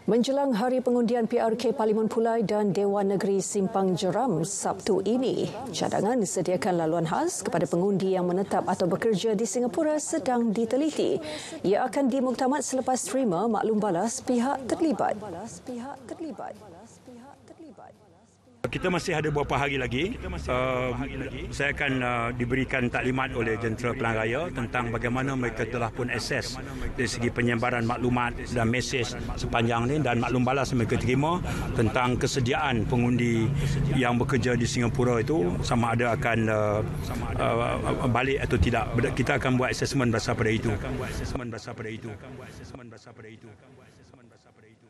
Menjelang Hari Pengundian PRK Parlimen Pulai dan Dewan Negeri Simpang Jeram Sabtu ini, cadangan sediakan laluan khas kepada pengundi yang menetap atau bekerja di Singapura sedang diteliti. Ia akan dimuktamad selepas terima maklum balas pihak terlibat. Kita masih ada beberapa hari lagi. Saya akan diberikan taklimat oleh Jentera Pelan Raya tentang bagaimana mereka telah pun akses dari segi penyebaran maklumat dan mesej sepanjang ini, dan maklum balas mereka terima tentang kesediaan pengundi yang bekerja di Singapura itu sama ada akan balik atau tidak. Kita akan buat asesmen berdasar pada itu.